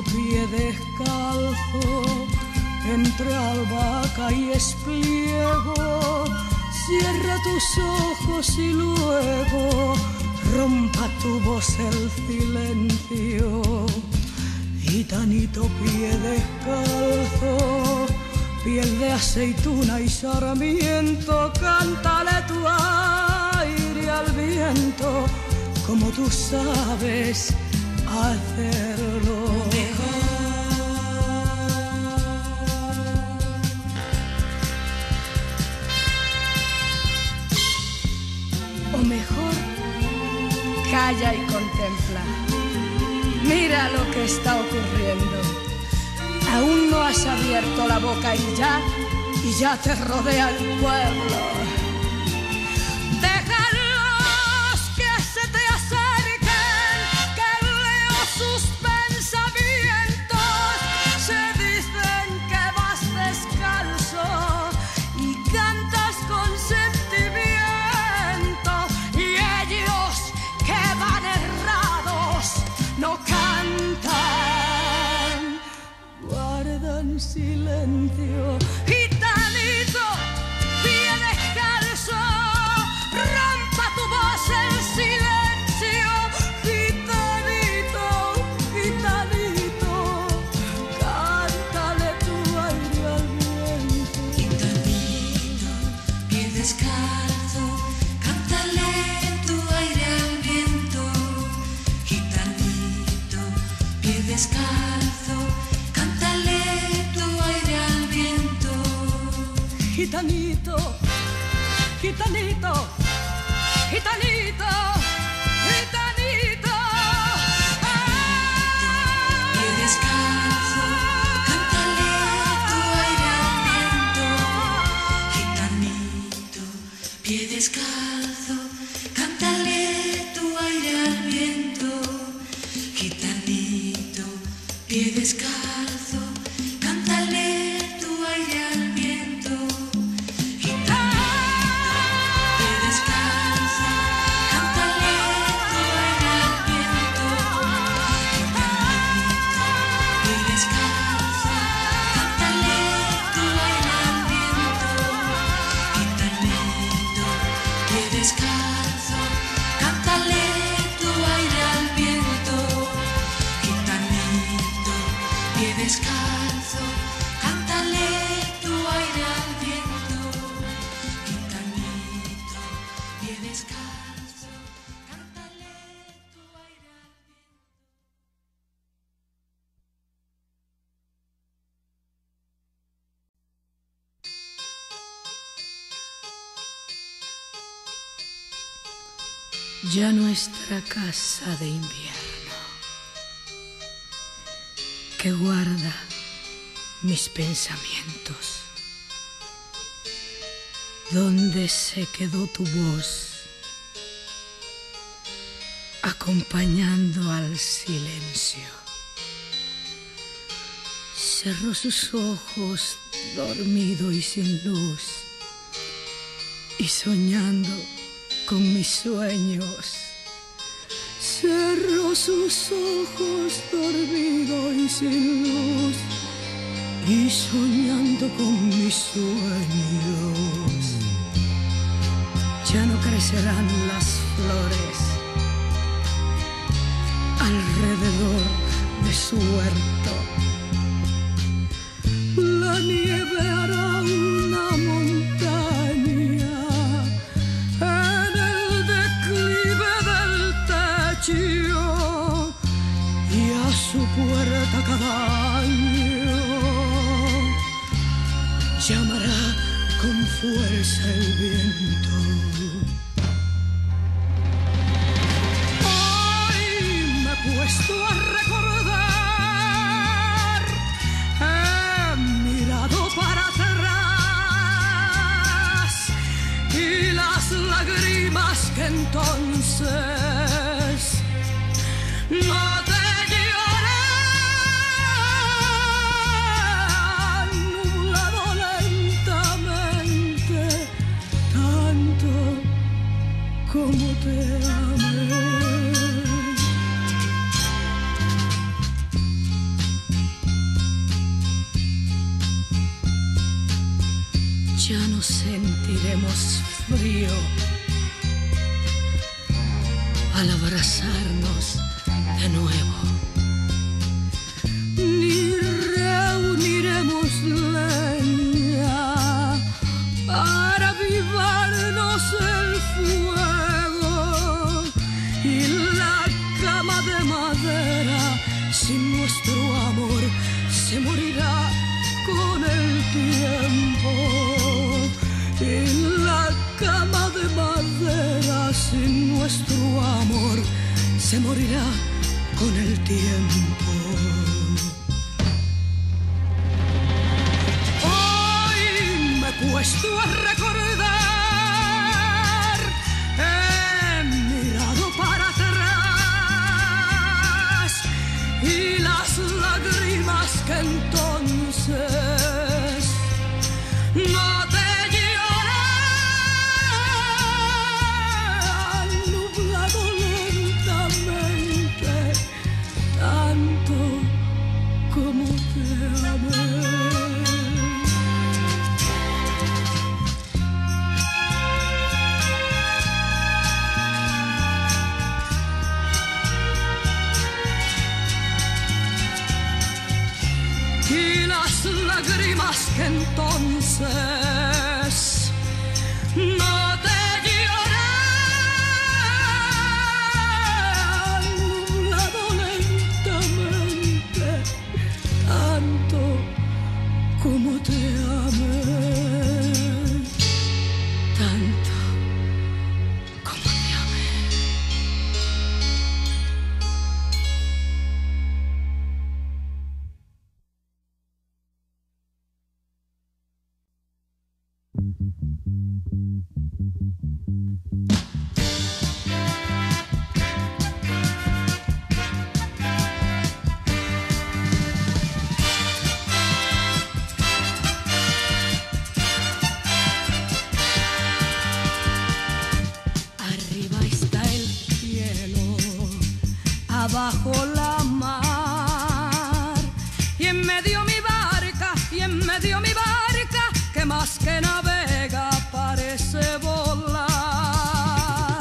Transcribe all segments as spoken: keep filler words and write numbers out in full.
pie descalzo, entre albahaca y espliego, cierra tus ojos y luego rompa tu voz el silencio. Gitanito pie descalzo, piel de aceituna y sarmiento, cántale tu aire al viento, como tú sabes hacerlo mejor. O mejor, calla y contempla. Mira lo que está ocurriendo. Aún no has abierto la boca y ya, y ya te rodea el pueblo. Déjalos que se te acerquen, que leo sus pensamientos. Se dicen que vas descalzo y cantas con sentimiento, y ellos que van errados no cantan, guardan silencio. Gitanito, pie descalzo, rompa tu voz el silencio. Gitanito, gitanito, cántale tu aire al viento. Gitanito, pie descalzo, cántale tu aire al viento. Gitanito, pie descalzo, cántale tu aire al viento. Gitanito, gitanito, gitanito, gitanito. Pie descalzo, cántale tu aire al viento. Gitanito, pie descalzo, cántale tu aire al viento. Gitanito, pie descalzo, cántale tu aire al viento. Gitanito, pie descalzo, cántale tu aire al viento. Gitanito, pie descalzo, cántale tu aire al viento. Gitanito, pie descalzo, cántale tu aire al viento. Gitanito, pie descalzo, cántale tu aire al viento. Gitanito, pie descalzo, cántale tu aire al viento. Ya nuestra casa de invierno, que guarda mis pensamientos, ¿dónde se quedó tu voz, acompañando al silencio? Cerró sus ojos, dormido y sin luz, y soñando con mis sueños. Cerró sus ojos, dormido y sin luz, y soñando con mis sueños. Ya no crecerán las flores alrededor de su huerto. La nieve hará una montaña en el declive del techo, y a su puerta cada año llamará con fuerza el viento. Hoy me he puesto a recordar, he mirado para atrás, y las lágrimas que entonces no te lloran, nublado lentamente, tanto como te amé. ya no sentiremos frío al abrazarnos de nuevo, ni reuniremos leña para avivarnos el fuego, y la cama de madera sin nuestro amor se morirá con el tiempo, y la cama de madera sin nuestro amor se morirá con el tiempo. Hoy me he puesto a recordar, he mirado para atrás y las lágrimas que entonces no te lloran, nublado lentamente tanto como te amé. Y las lágrimas que entonces no te lloran, nublado lentamente tanto como te amé, tanto como te amé. Arriba está el cielo, abajo la mar, y en medio mi barca, y en medio mi barca, que más que navega parece volar.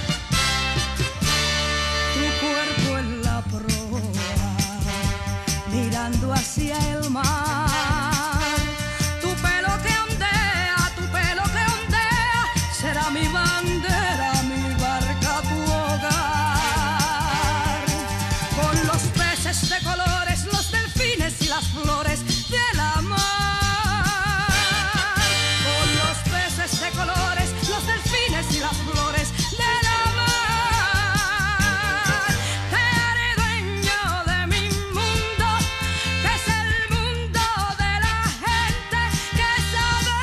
Tu cuerpo en la proa, mirando hacia el mar, tu pelo que ondea, tu pelo que ondea, será mi bandera, mi barca, tu hogar. Con los peces de colores, los delfines y las flores de la mar. Con los peces de colores, los delfines y las flores de la mar. Te haré dueño de mi mundo, que es el mundo de la gente que sabe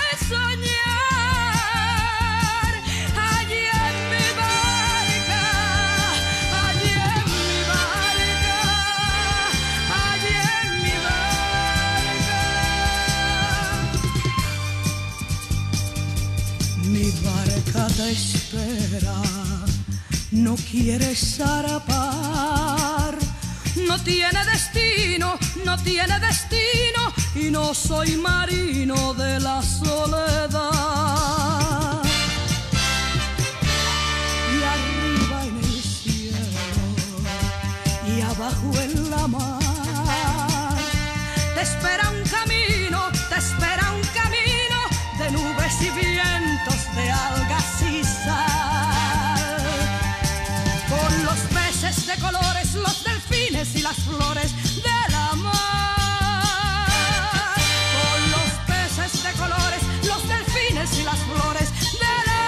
soñar. Allí en mi barca, allí en mi barca, allí en mi barca. Mi barca te espera, no quiere zarpar, no tiene destino, no tiene destino, y no soy marino de la soledad. Y arriba en el cielo, y abajo en la mar, te espera un camino, te espera un camino de nubes y vientos, de algas y sal. Con los peces de colores, los delfines y las flores de la mar. Con los peces de colores, los delfines y las flores de la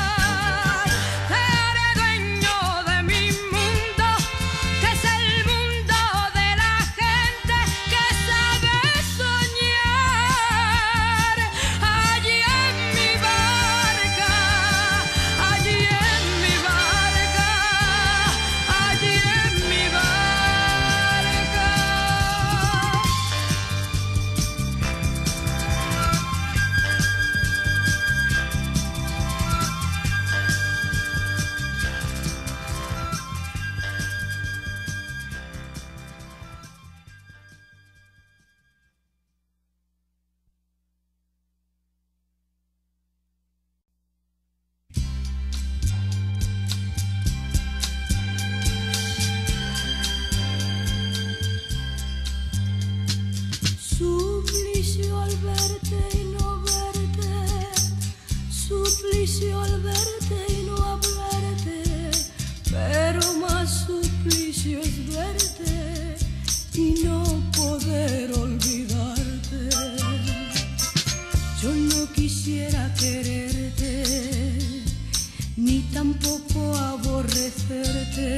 mar. Te haré dueño de mi mundo, que es el mundo Yo no quisiera quererte, ni tampoco aborrecerte,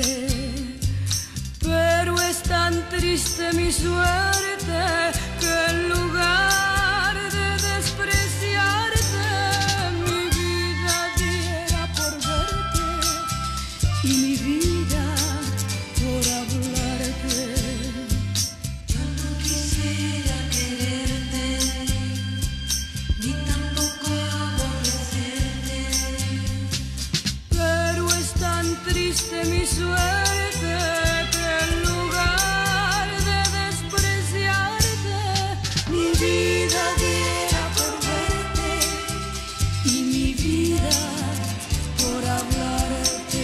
pero es tan triste mi suerte que en lugar de despreciarte, mi vida diera por verte y mi vida por hablarte. Yo no quisiera quererte, ni tampoco aborrecerte, pero es tan triste mi suerte que en lugar de despreciarte, mi vida diera por verte y mi vida por hablarte.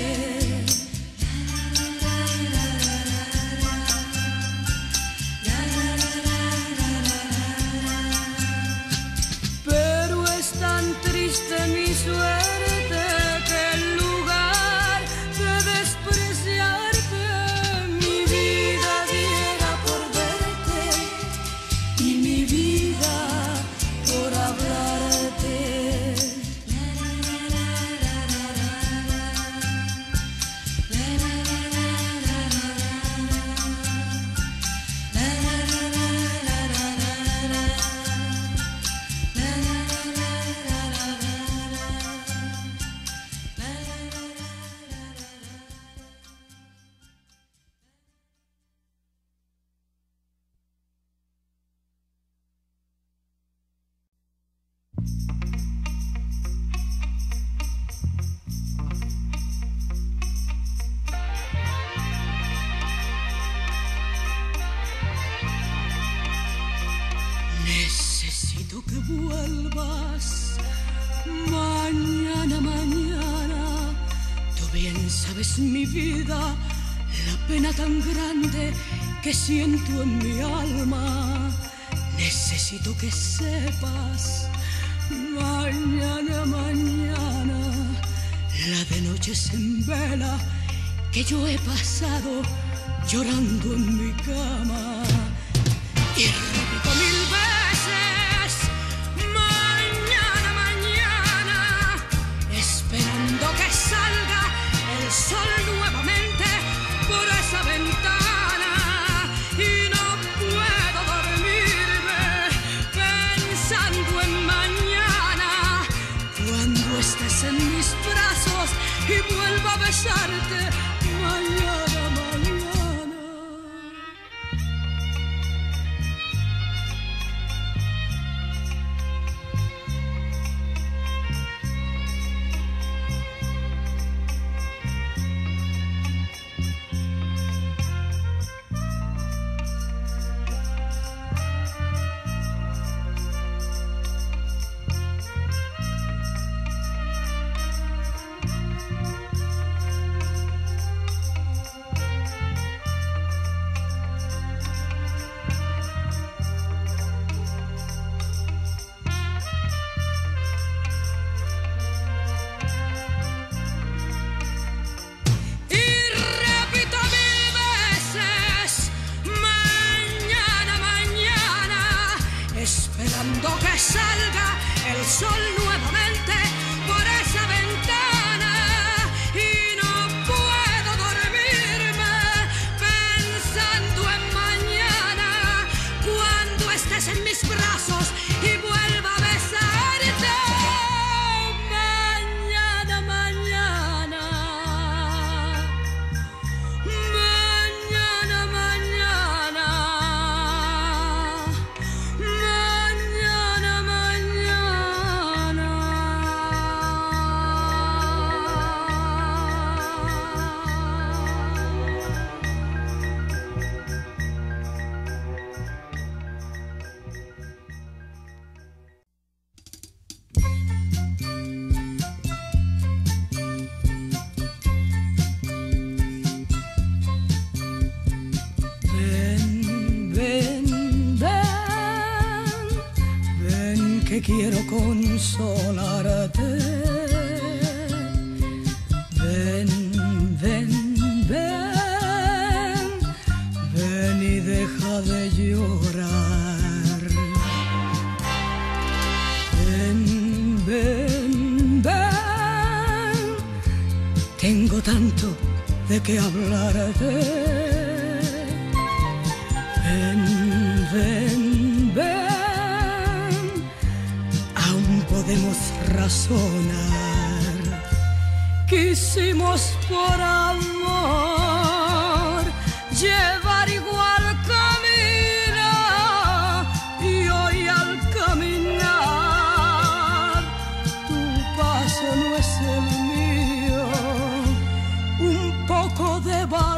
Pero es tan triste mi suerte que en lugar de despreciarte, mi vida diera por verte y mi vida por hablarte. Necesito que vuelvas mañana, mañana. Tú bien sabes mi vida, la pena tan grande que siento en mi alma. Necesito que sepas mañana, mañana, la de noches en vela que yo he pasado llorando en mi cama. Y repito mil veces, mañana, mañana, esperando que salga el sol nuevamente por esa ventana. Y no puedo dormirme pensando en mañana, cuando estés en mis brazos y vuelva a besarte mañana, mañana. Esperando que salga el sol nuevamente por esa ventana. Y no puedo dormirme pensando en mañana, cuando estés en mis brazos y vuelva a besarte mañana, mañana. Mañana, mañana. Mañana, mañana. Ven, ven, ven, ven que quiero consolarte. Ven, ven, ven, ven y deja de llorar. tanto de qué hablarte. Ven, ven, ven, aún podemos razonar. Quisimos por amor llevar igual camino y hoy al caminar tu paso no es el mío. Un poco de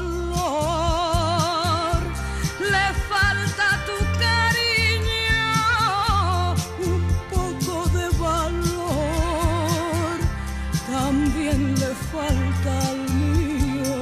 valor le falta a tu cariño, un poco de valor también le falta al mío.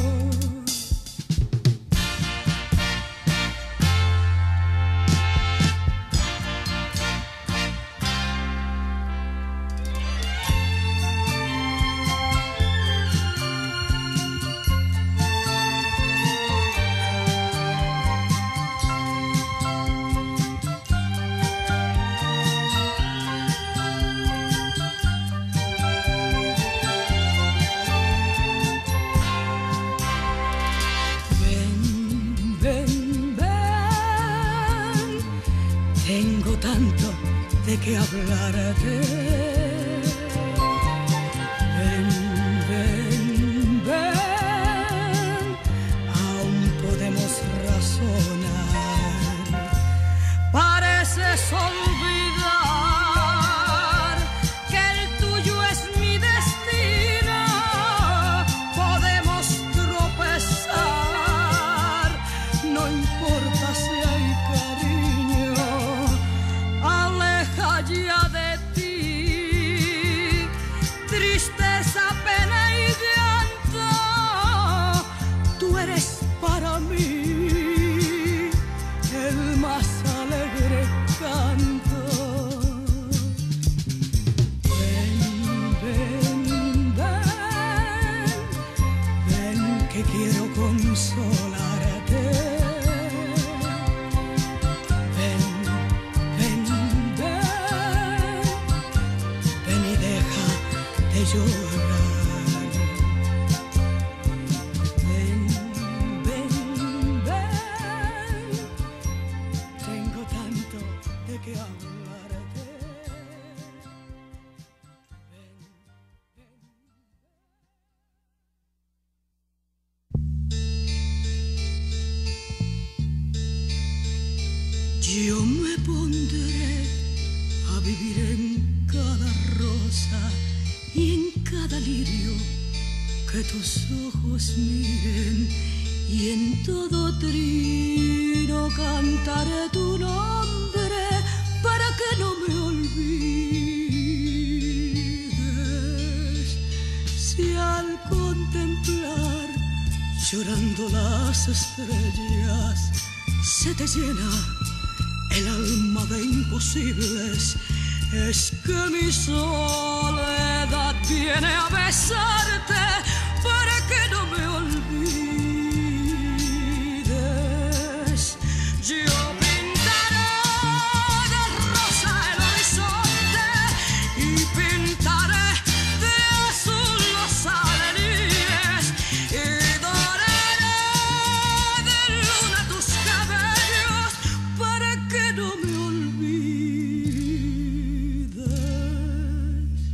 De qué hablarte. Ven, ven, ven, aún podemos razonar. Pareces olvidar que el tuyo es mi destino. Podemos tropezar, no importa si hay cariño. Ya de ti, tristeza, pena y llanto, tú eres para mí el más alegre canto. Ven, ven, ven, ven que quiero consolarte. Llorar. Ven, ven, ven, tengo tanto de qué hablarte. Ven, ven. Yo me pondré a vivir en cada rosa y en cada lirio que tus ojos miren, y en todo trino cantaré tu nombre para que no me olvides. Si al contemplar llorando las estrellas se te llena el alma de imposibles, es que mi soledad viene a besarte para que no me olvides. Yo pintaré de rosa el horizonte y pintaré de azul los alelíes y doraré de luna tus cabellos para que no me olvides.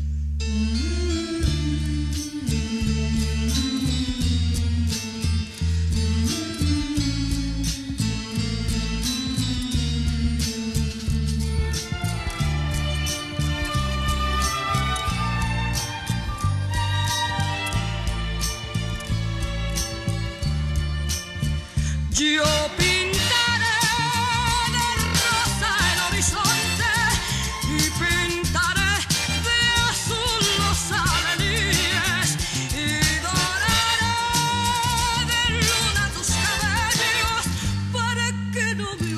Yo pintaré de rosa el horizonte y pintaré de azul los alelíes y doraré de luna tus cabellos para que no me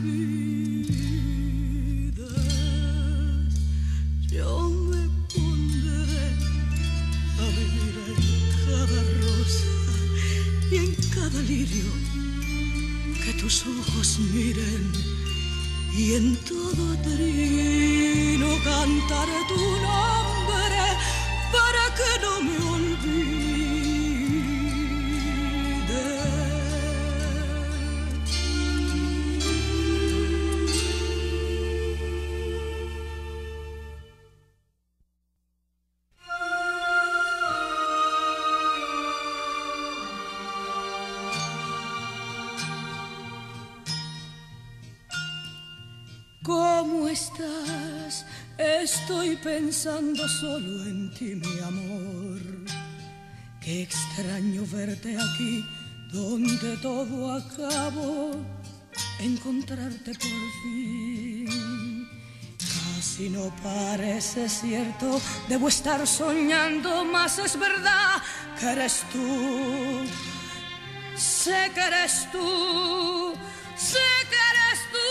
olvides. Yo me pondré a vivir en cada rosa y en cada lirio que tus ojos miren, y en todo trino cantaré tu nombre para que no me olvides. estás? Estoy pensando solo en ti, mi amor. Qué extraño verte aquí, donde todo acabó, encontrarte por fin. Casi no parece cierto, debo estar soñando, mas es verdad que eres tú. Sé que eres tú, sé que eres tú.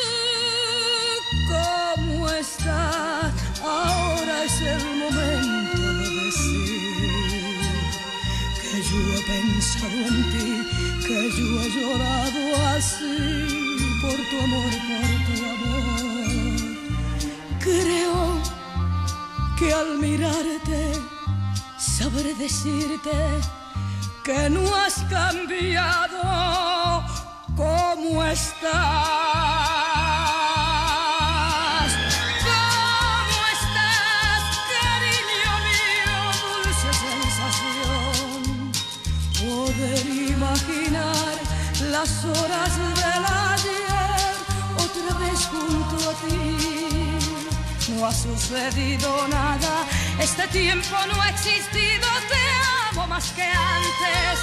¿Cómo estás? Ahora es el momento de decir que yo he pensado en ti, que yo he llorado así por tu amor, por tu amor. Creo que al mirarte sabré decirte que no has cambiado. ¿Cómo estás? ¿Cómo estás, cariño mío? Dulce sensación poder imaginar las horas del ayer otra vez junto a ti. No ha sucedido nada, este tiempo no ha existido, te amo más que antes.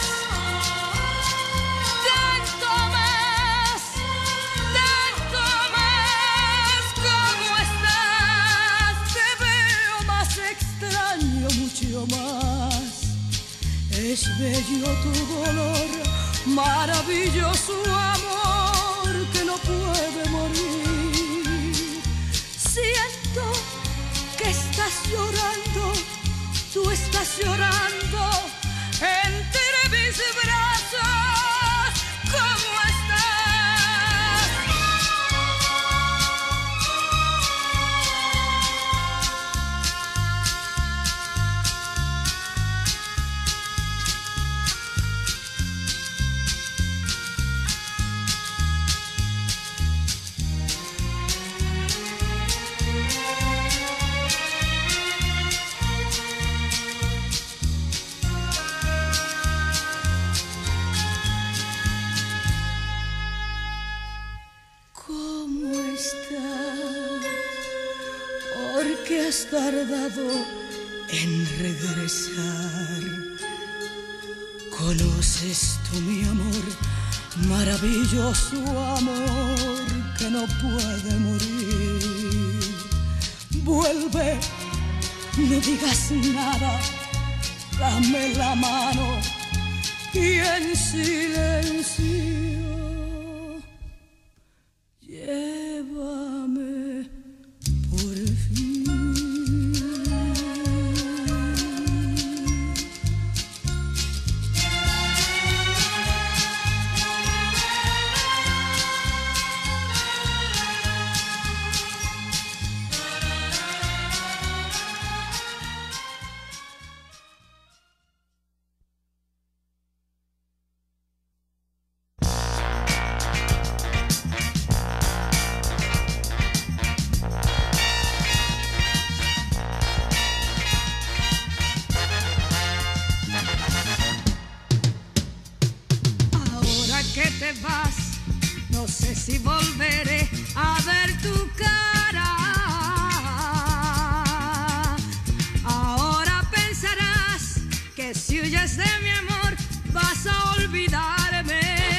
Tanto más, tanto más. ¿Cómo estás? Te veo más extraño, mucho más. Es bello tu dolor, maravilloso amor que no puede morir. Siento que estás llorando, tú estás llorando entre mis brazos. ¿Cómo has tardado en regresar? ¿Conoces tú mi amor, maravilloso amor que no puede morir? Vuelve, no digas nada, dame la mano y en silencio llévame por fin. No sé si volveré a ver tu cara. Ahora pensarás que si huyes de mi amor vas a olvidarme.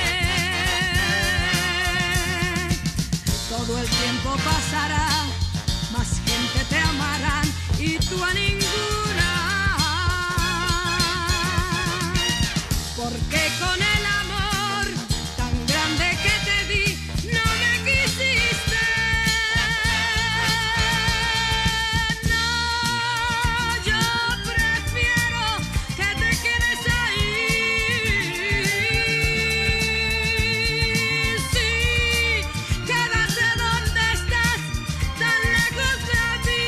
Todo el tiempo pasará, más gente te amarán y tú a ninguna. Porque con el amor tan grande que te di no me quisiste. No, yo prefiero que te quedes ahí. Sí, quédate donde estás, tan lejos de mí.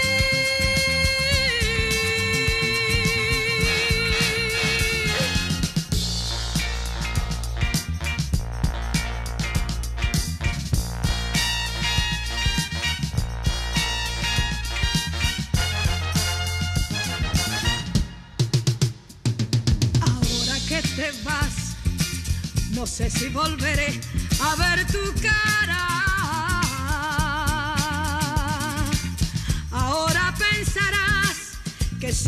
Te vas, no sé si volveré a ver tu cara.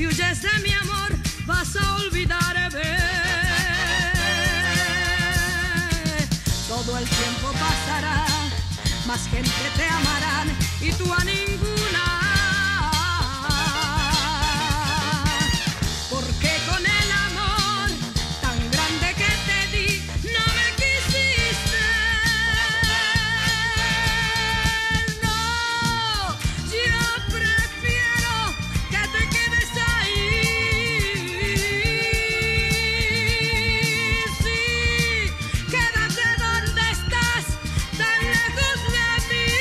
si huyes de mi amor vas a olvidarme. Todo el tiempo pasará, más gente te amarán y tú a ninguna. Porque con el amor tan grande que te di no me quisiste. No, yo prefiero que te quedes ahí. Sí, quédate donde estás, tan lejos de mí.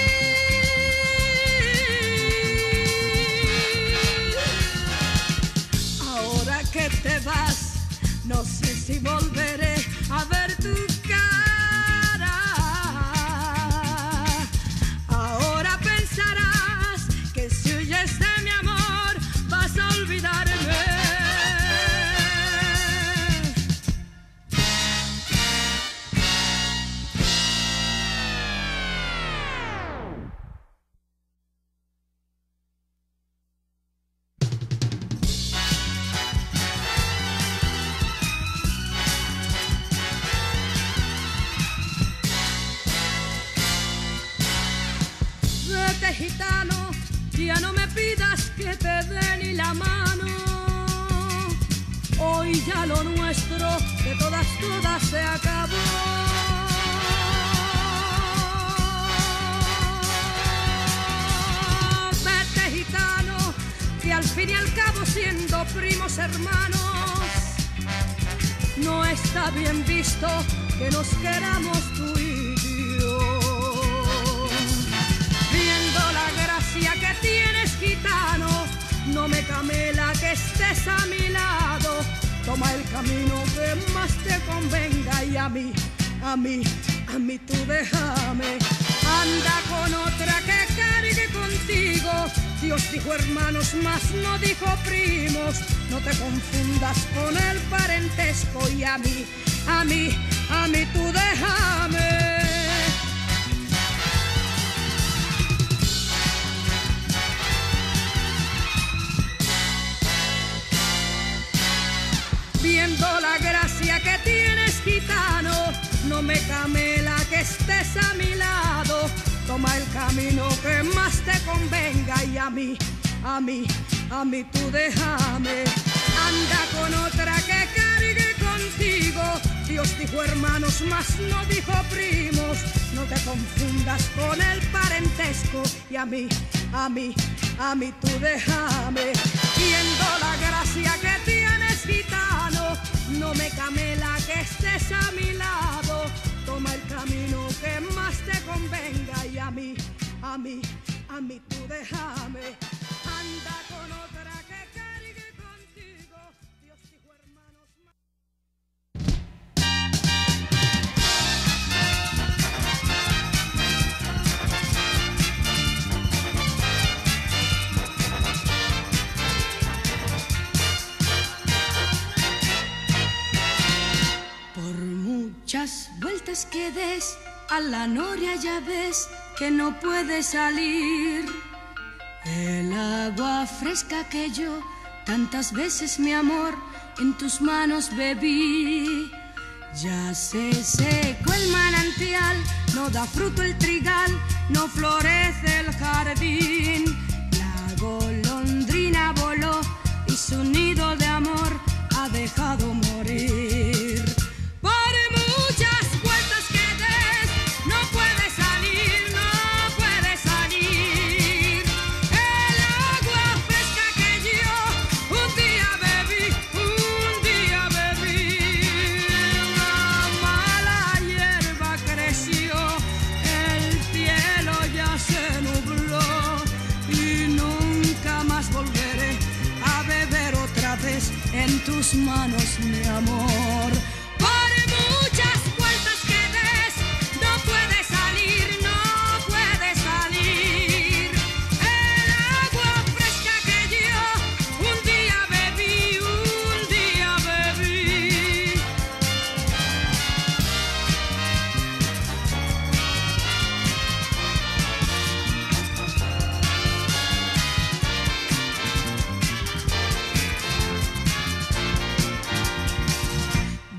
Ahora que te vas, no sé si volveré a ver tu cara. Ahora pensarás que si huyes de mi amor vas a olvidarme. Vete, gitano, ya no me pidas que te dé ni la mano. Hoy ya lo nuestro de todas, todas se acabó. Vete, gitano, que al fin y al cabo siendo primos hermanos no está bien visto que nos queramos tú y yo. Viendo la gracia que tienes, gitano, no me camela que estés a mi lado. Toma el camino que más te convenga y a mí, a mí, a mí tú déjame. Anda con otra que cargue contigo. Dios dijo hermanos, mas no dijo primos. No te confundas con el parentesco y a mí, a mí, a mí tú déjame. Viendo la gracia que tienes, gitano, no me camela que estés a mi lado. Toma el camino que más te convenga y a mí, a mí, a mí tú déjame. Anda con otra que cargue contigo. Dios dijo hermanos, mas no dijo primos. No te confundas con el parentesco y a mí, a mí, a mí tú déjame. Viendo la gracia que tienes, gitano, no me camela que estés a mi lado. Toma el camino que más te convenga y a mí, a mí, a mí tú déjame. Anda con otra que cargue contigo. Dios dijo hermanos. Por muchas vueltas que des a la noria ya ves que no puede salir. El agua fresca que yo tantas veces, mi amor, en tus manos bebí. Ya se secó el manantial, no da fruto el trigal, no florece el jardín. La golondrina voló y su nido de amor ha dejado morir. Por muchas vueltas que des, no puede salir, no puede salir. El agua fresca que yo un día bebí, un día bebí. La mala hierba creció, el cielo ya se nubló.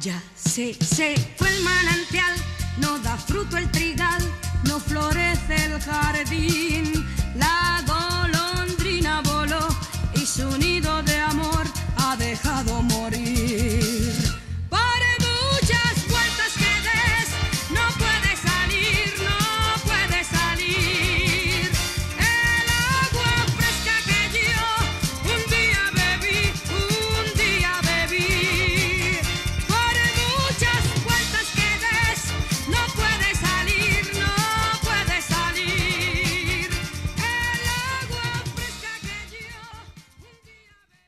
Ya se secó el manantial, no da fruto el trigal, no florece el jardín. La golondrina voló y su nido de amor ha dejado morir. Por muchas vueltas que des, no puede salir, no puede salir. El agua fresca que yo un día bebí, un día bebí. Por muchas vueltas que des, no puede salir, no puede salir. El agua fresca que yo un día bebí.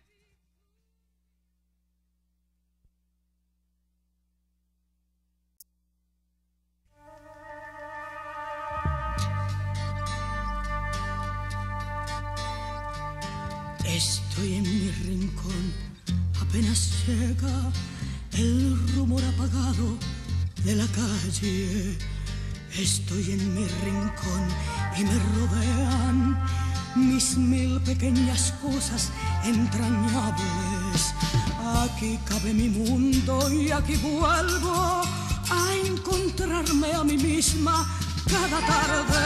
Estoy en mi rincón, apenas llega el rumor apagado de la calle. Estoy en mi rincón y me rodean mis mil pequeñas cosas entrañables. Aquí cabe mi mundo y aquí vuelvo a encontrarme a mí misma cada tarde.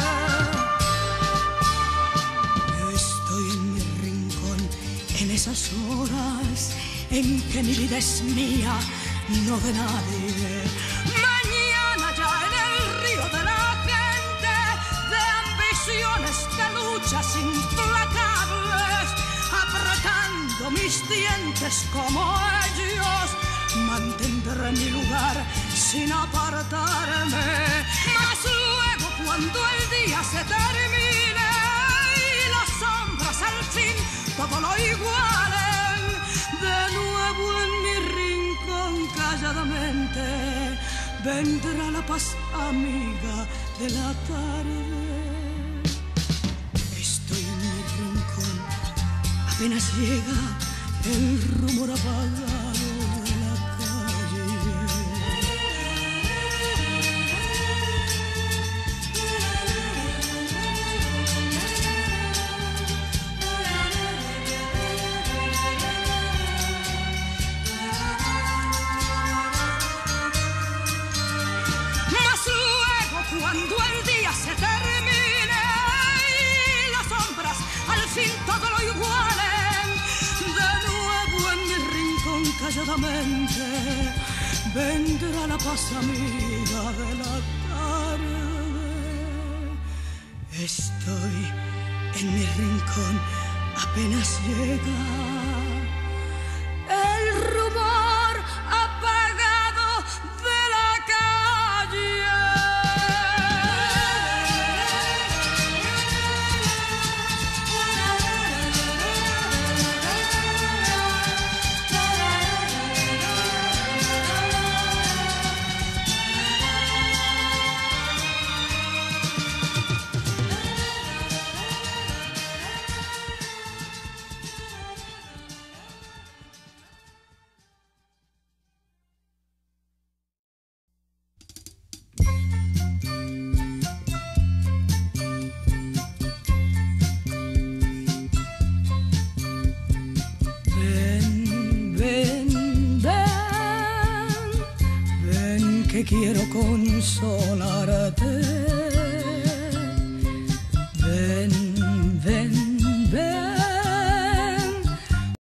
Estoy en mi rincón en esas horas en que mi vida es mía, no de nadie. Mañana ya en el río de la gente, de ambiciones, de luchas implacables, apretando mis dientes como ellos, mantendré mi lugar sin apartarme. Mas luego cuando el día se termine y las sombras al fin todo lo igualen, de nuevo en mi rincón calladamente vendrá la paz amiga de la tarde. Estoy en mi rincón, apenas llega el rumor apagado de la calle. Cuando el día se termine y las sombras al fin todo lo igualen, de nuevo en mi rincón calladamente vendrá la paz amiga de la tarde. Estoy en mi rincón, apenas llega el rumor apagado de la calle. Que quiero consolarte.